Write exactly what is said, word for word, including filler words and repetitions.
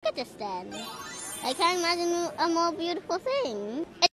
at this then. I can't imagine a more beautiful thing.